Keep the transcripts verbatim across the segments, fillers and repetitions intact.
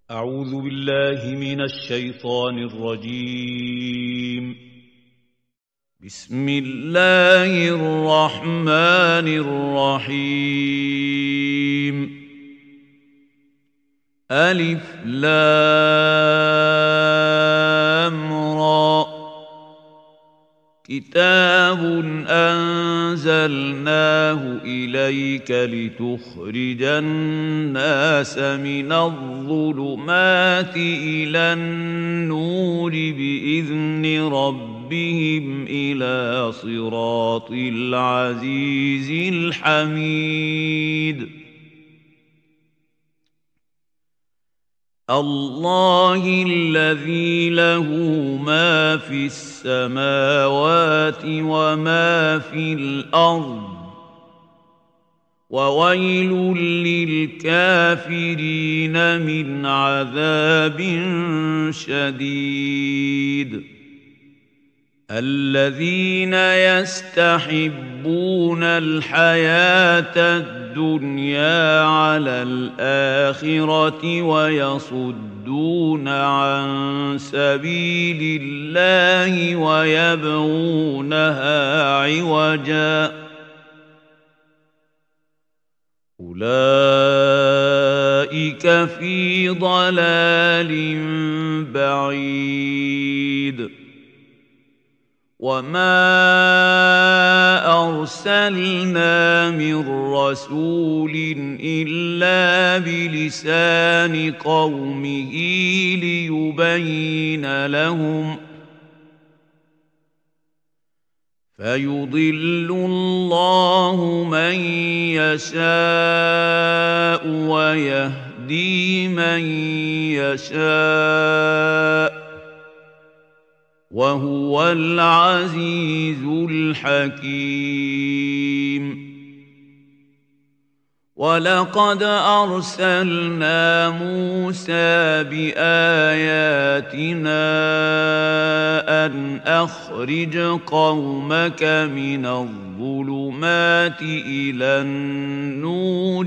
أعوذ بالله من الشيطان الرجيم. بسم الله الرحمن الرحيم. ألف لام را. كتاب أنزلناه إليك لتخرج الناس من الظلمات إلى النور بإذن ربهم إلى صراط العزيز الحميد. الله الذي له ما في السماوات وما في الأرض وويل للكافرين من عذاب شديد. الذين يستحبون الحياة الدنيا على الآخرة ويصدون عن سبيل الله ويبغونها عوجا أولئك في ضلال بعيد. وما أرسلنا من رسول إلا بلسان قومه ليبين لهم فيضل الله من يشاء ويهدي من يشاء وهو العزيز الحكيم. ولقد أرسلنا موسى بآياتنا أن أخرج قومك من الظلمات إلى النور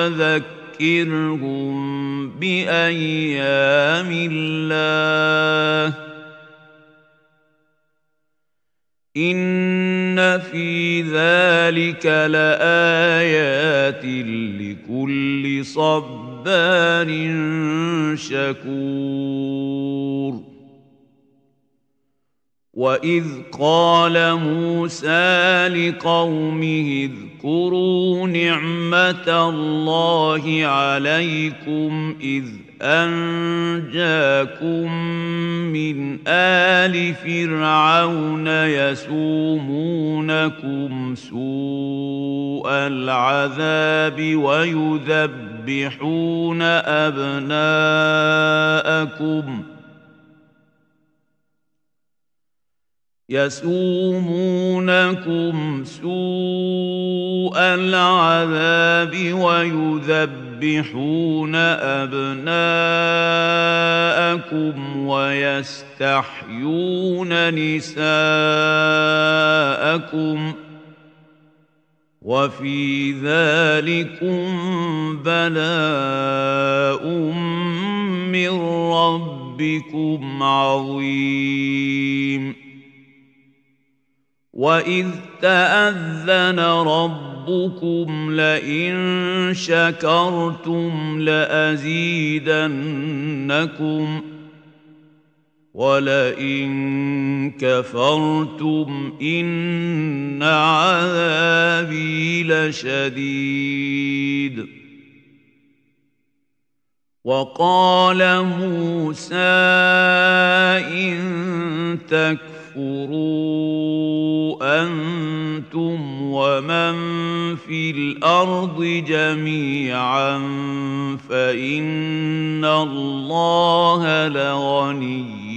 وذكرهم بأيام الله إن في ذلك لآيات لكل صبار شكور. وإذ قال موسى لقومه اذكروا نعمة الله عليكم إذ أنجاكم من آل فرعون يسومونكم سوء العذاب ويذبحون أبناءكم يسومونكم سوء العذاب ويذبحون أبناءكم ويستحيون نساءكم وفي ذلكم بلاء من ربكم عظيم. وإذ تأذن ربكم لئن شكرتم لأزيدنكم ولئن كفرتم إن عذابي لشديد. وقال موسى إن تكفروا أنتم ومن في الأرض جميعا فإن الله لغني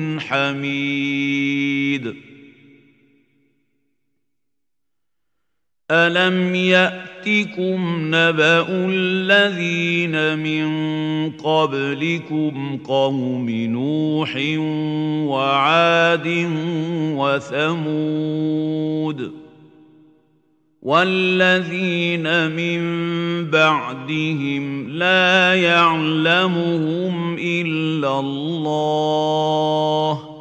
حميد. ألم يأتكم نبأ الذين من قبلكم قوم نوح وعاد وثمود والذين من بعدهم لا يعلمهم إلا الله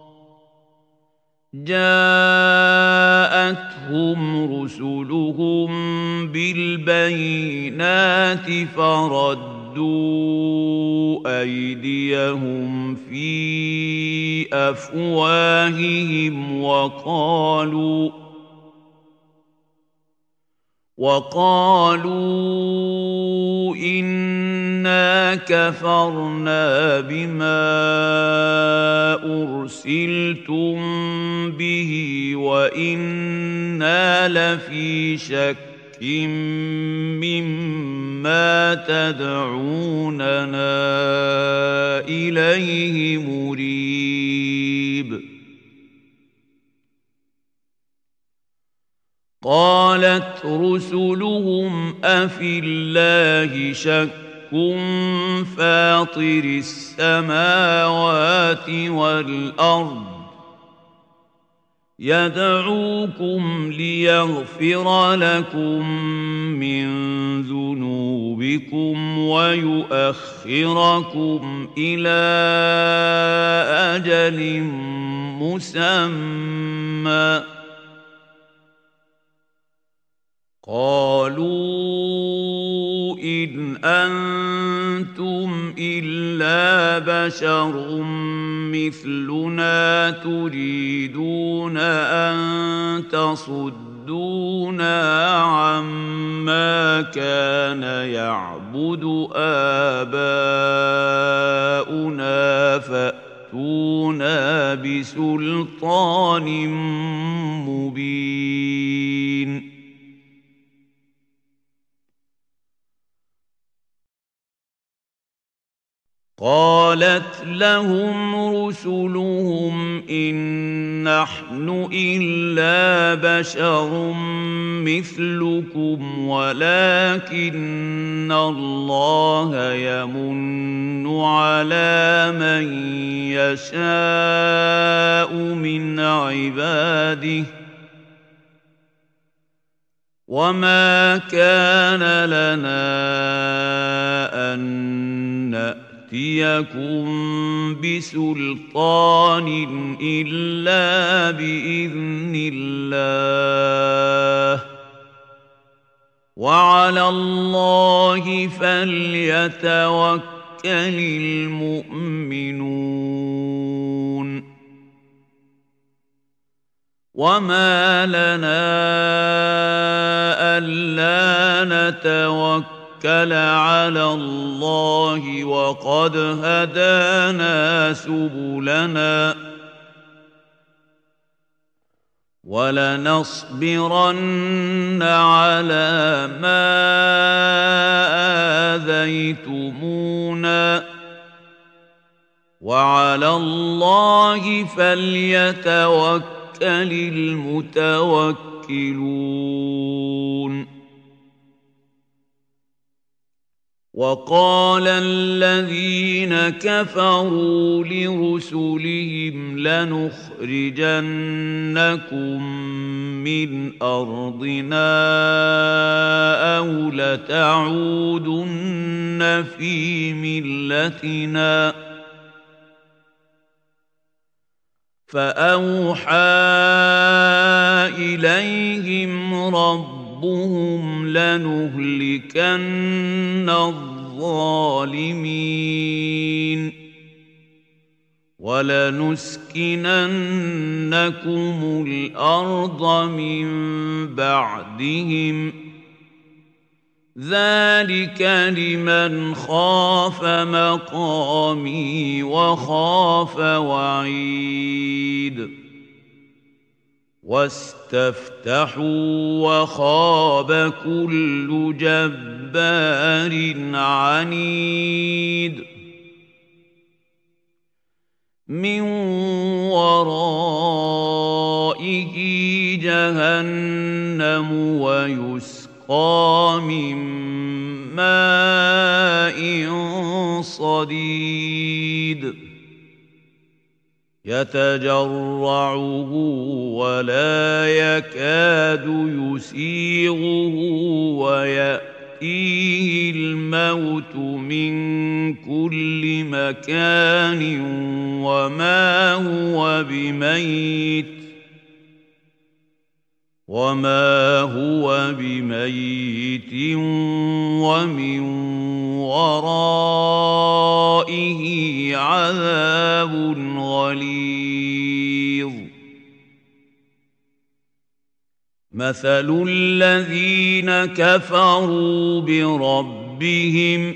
جاءتهم رسلهم بالبينات فردوا أيديهم في أفواههم وقالوا وقالوا إنا كفرنا بما أرسلتم به وإنا لفي شك مما تدعوننا إليه مريب قالت رسلهم أفي الله شك فاطر السماوات والأرض يدعوكم ليغفر لكم من ذنوبكم ويؤخركم إلى أجل مسمى قالوا إن أنتم إلا بشر مثلنا تريدون أن تصدونا عما كان يعبد آباؤنا فأتونا بسلطان مبين قالت لهم رسلهم إن نحن إلا بشر مثلكم ولكن الله يمن على من يشاء من عباده وما كان لنا أن نأتيكم بسلطان إلا بإذن الله وعلى الله فليتوكل المؤمنون وما لنا ألا نتوكل على الله وقد هدانا سبلنا ولنصبرن على ما آذيتمونا وعلى الله فليتوكل المتوكلون وقال الذين كفروا لرسلهم لنخرجنكم من أرضنا أو لتعودن في ملتنا فأوحى إليهم ربهم لنهلكن الظالمين ولنسكننكم الأرض من بعدهم ذلك لمن خاف مقامي وخاف وعيد واستفتحوا وخاب كل جبار عنيد من ورائه جهنم ويسقى من ماء صديد يتجرعه ولا يكاد يسيغه ويأتيه الموت من كل مكان وما هو بميت وما هو بميت ومن ورائه عذاب غليظ مثل الذين كفروا بربهم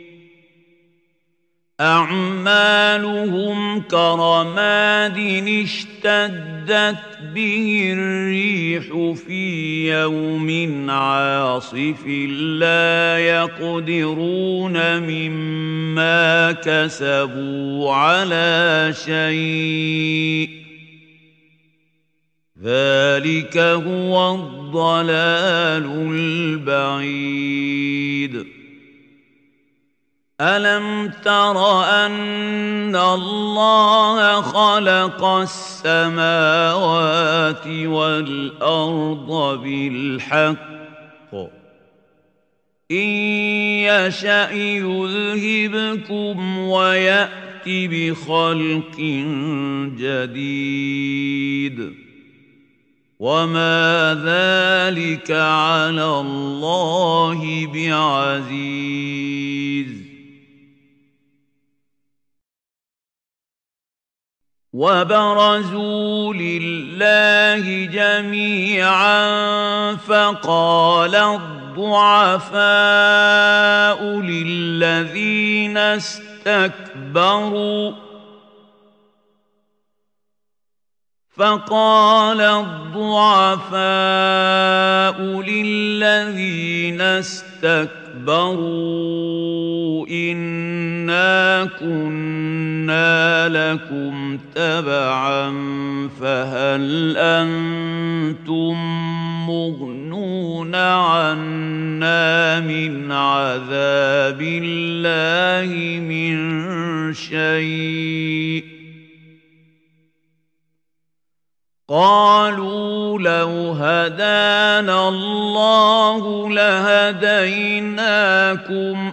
أعمالهم كرماد اشتدت به الريح في يوم عاصف لا يقدرون مما كسبوا على شيء ذلك هو الضلال البعيد ألم تر أن الله خلق السماوات والأرض بالحق إن يشأ يذهبكم ويأت بخلق جديد وما ذلك على الله بعزيز وبرزوا لله جميعا فقال الضعفاء للذين استكبروا فقال الضعفاء للذين استكبروا إنا كنا لكم تبعا فهل أنتم مغنون عنا من عذاب الله من شيء قالوا لو هدانا الله لهديناكم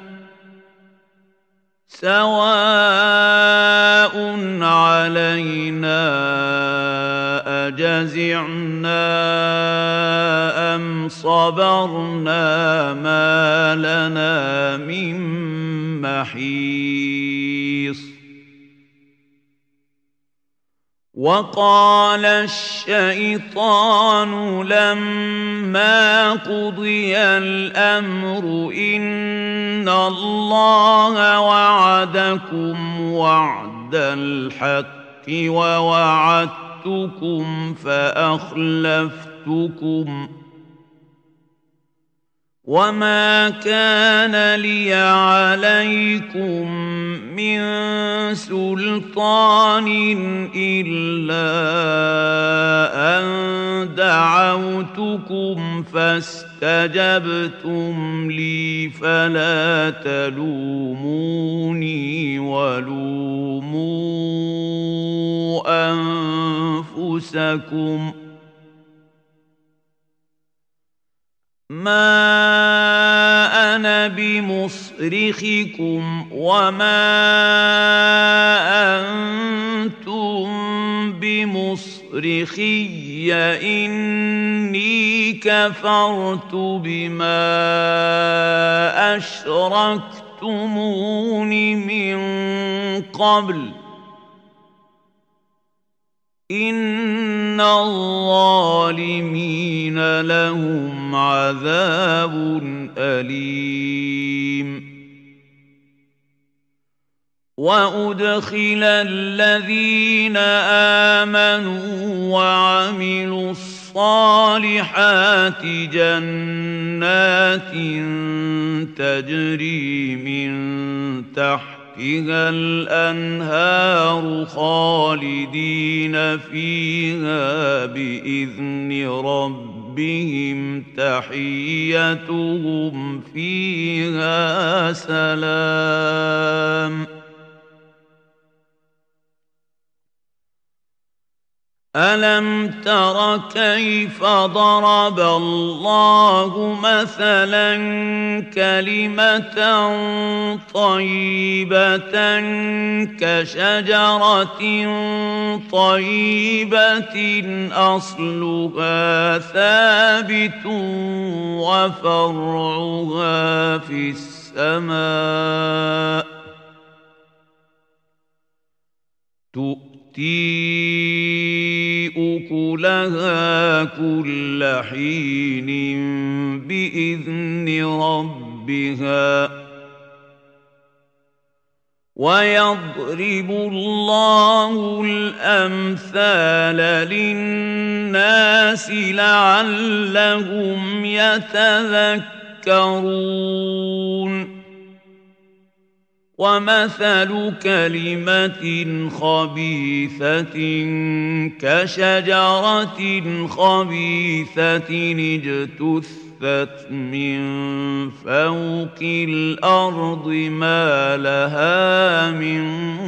سواء علينا أجزعنا أم صبرنا ما لنا من محيص وقال الشيطان لما قضي الأمر إن الله وعدكم وعد الحق ووعدتكم فأخلفتكم وما كان لي عليكم من سلطان إلا أن دعوتكم فاستجبتم لي فلا تلوموني ولوموا أنفسكم ما أنا بمصرخكم وما أنتم بمصرخي إني كفرت بما أشركتمون من قبل إن الظالمين لهم عذاب أليم وأدخل الذين آمنوا وعملوا الصالحات جنات تجري من تحت فيها الأنهار خالدين فيها بإذن ربهم تحيتهم فيها سلام ألم تر كيف ضرب الله مثلا كلمة طيبة كشجرة طيبة أصلها ثابت وفرعها في السماء تؤتي أكلها كل حين بإذن ربها ويضرب الله الأمثال للناس لعلهم يتذكرون ومثل كلمة خبيثة كشجرة خبيثة اجتثت من فوق الأرض ما لها من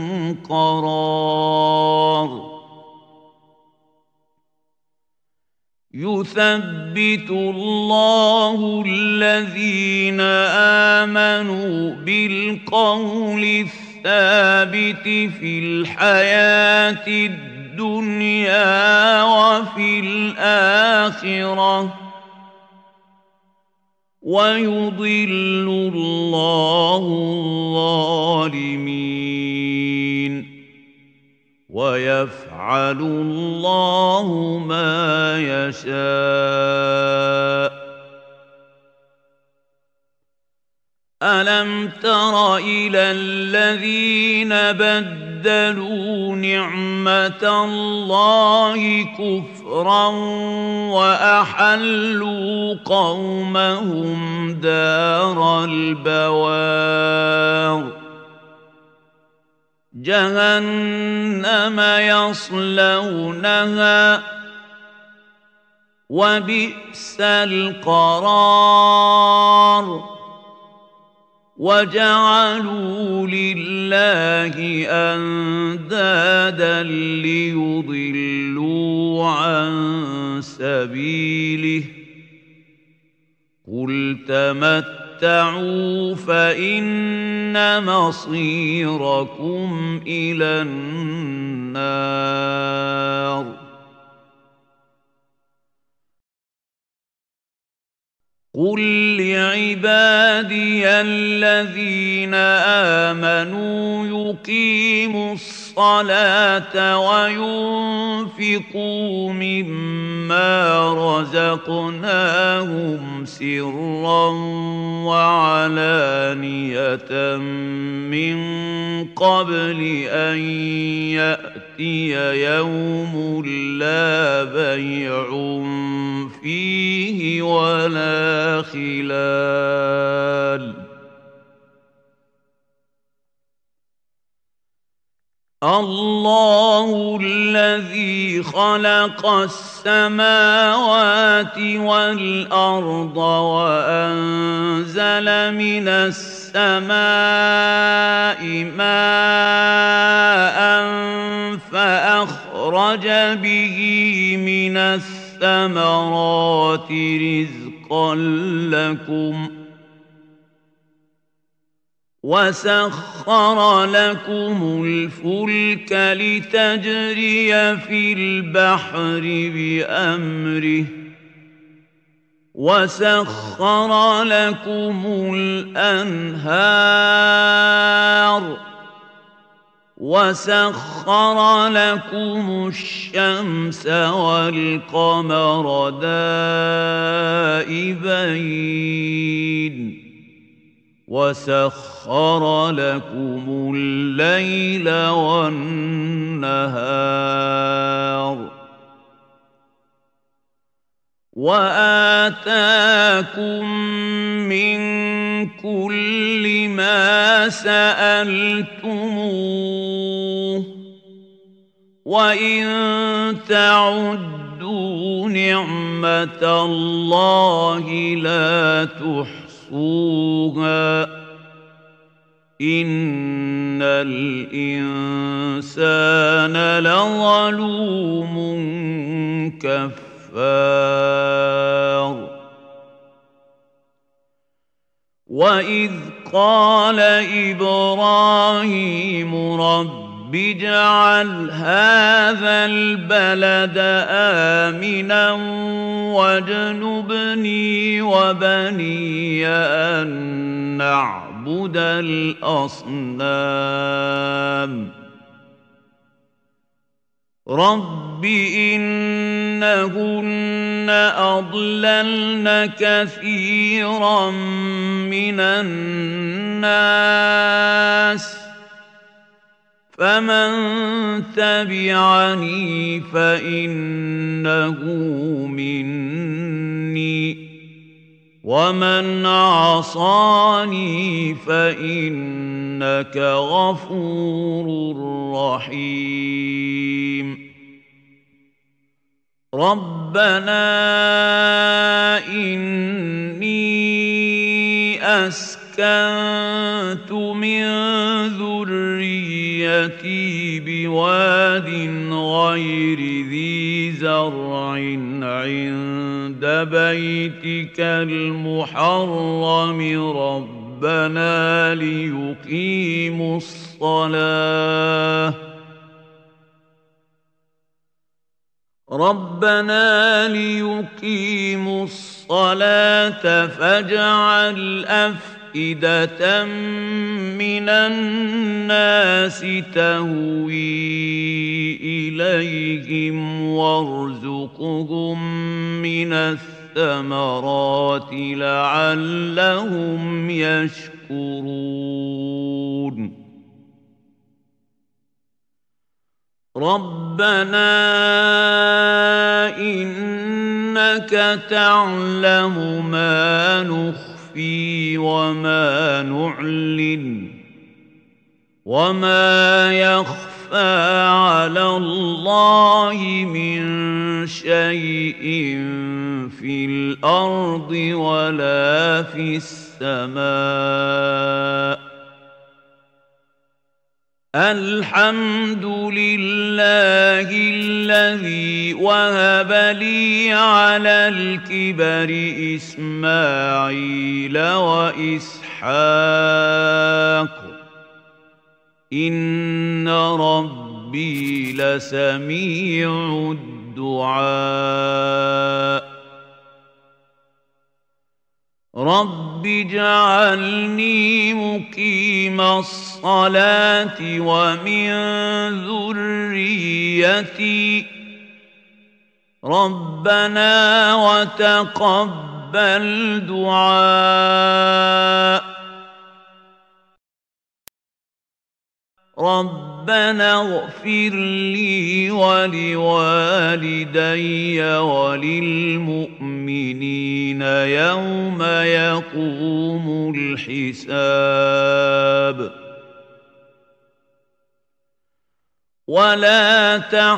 قرار يثبت الله الذين آمنوا بالقول الثابت في الحياة الدنيا وفي الآخرة ويضل الله الظالمين ويفعل الله ما يشاء ألم تر إلى الذين بدلوا نعمة الله كفرا وأحلوا قومهم دار البوار جهنم يصلونها وبئس القرار وجعلوا لله أندادا ليضلوا عن سبيله قل تمتعوا فإن مصيركم إلى النار قل لعبادي الذين آمنوا يقيموا الصلاة وينفقوا مما رزقناهم سرا وعلانية من قبل أن يأتي يوم لا بيع فيه ولا خلال الله الذي خلق السماوات والأرض وأنزل من السماء ماء فأخرج به من الثمرات رزقا لكم وسخر لكم الفلك لتجري في البحر بأمره وسخر لكم الأنهار وسخر لكم الشمس والقمر دائبين وسخر لكم الليل والنهار وآتاكم من كل ما سألتموه وإن تعدوا نعمة الله لا تحصوها إن الإنسان لظلوم كفار وإذ قال إبراهيم رب اجعل هذا البلد آمنا واجنبني وبني أن نعبد الأصنام رب إنهن أضللن كثيرا من الناس فمن تبعني فإنه مني ومن عصاني فإنك غفور رحيم ربنا إني أسكنت من ذريتي بواد غير ذي زرع عند بيتك المحرم ربنا ليقيموا الصلاة ربنا ليقيموا الصلاة فاجعل أفئدة من الناس تهوي إليهم وارزقهم من الثمرات لعلهم يشكرون ربنا إنك تعلم ما نخفي وما نعلن وما يخفى على الله من شيء في الأرض ولا في السماء الحمد لله الذي وهب لي على الكبر إسماعيل وإسحاق إن ربي لسميع الدعاء رب اجعلني مقيم الصلاة ومن ذريتي ربنا وتقبل دعاء ربنا اغفر لي ولوالدي وللمؤمنين يوم يقوم الحساب ولا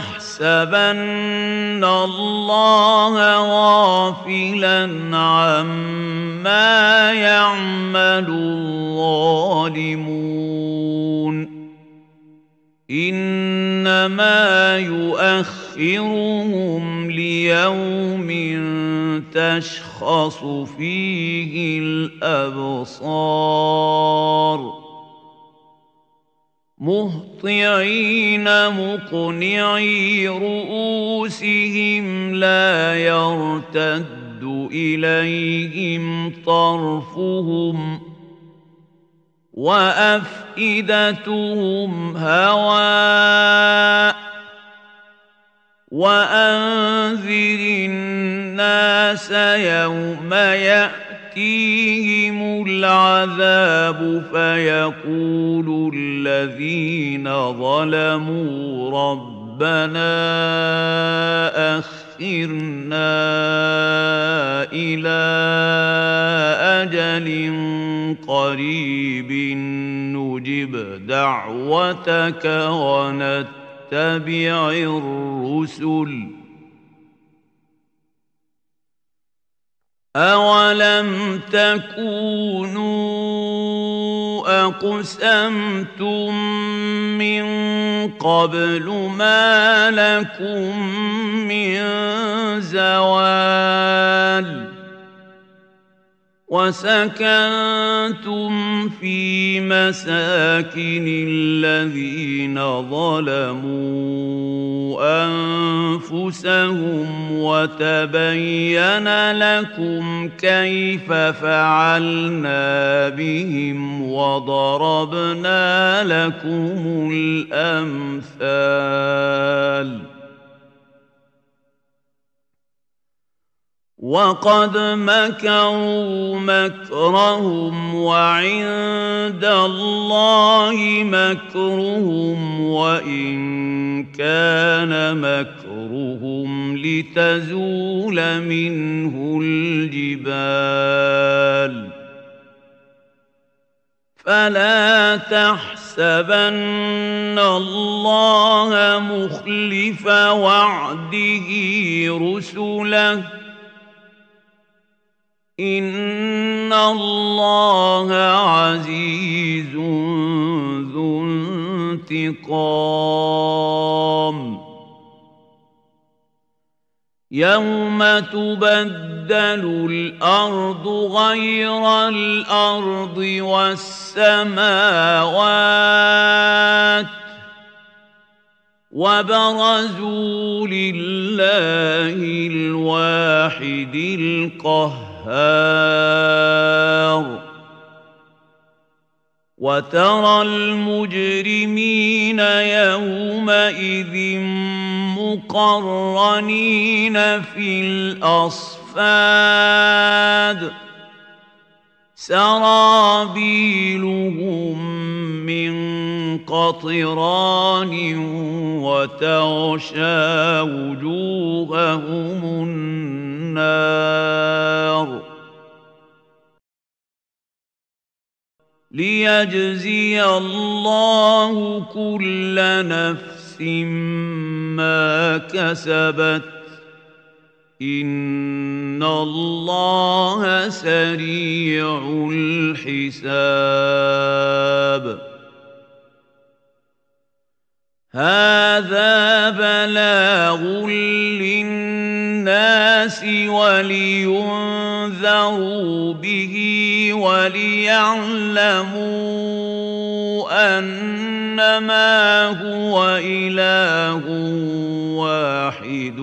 تحسبن الله غافلا عما يعمل الظالمون إنما يؤخرهم ليوم تشخص فيه الأبصار مهطعين مقنعي رؤوسهم لا يرتد إليهم طرفهم وأفئدتهم هواء وأنذر الناس يوم يأتيهم العذاب فيقول الذين ظلموا ربنا أخرنا إلى أجل قريب نجب دعوتك ونتبع الرسل أولم تكونوا أقسمتم من قبل ما لكم من زوال وسكنتم في مساكن الذين ظلموا أنفسهم وتبين لكم كيف فعلنا بهم وضربنا لكم الأمثال وقد مكروا مكرهم وعند الله مكرهم وإن كان مكرهم لتزول منه الجبال فلا تحسبن الله مخلف وعده رسله إن الله عزيز ذو انتقام يوم تبدل الأرض غير الأرض والسماوات وبرزوا لله الواحد القهار وترى المجرمين يومئذ مقرنين في الأصفاد سرابيلهم من قطران وتغشى وجوههم النار ليجزي الله كل نفس ما كسبت إن الله سريع الحساب هذا بلاغ للناس ولينذروا به وليعلموا أنما هو إله واحد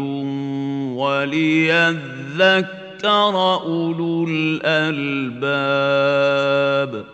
وليذكر أولو الألباب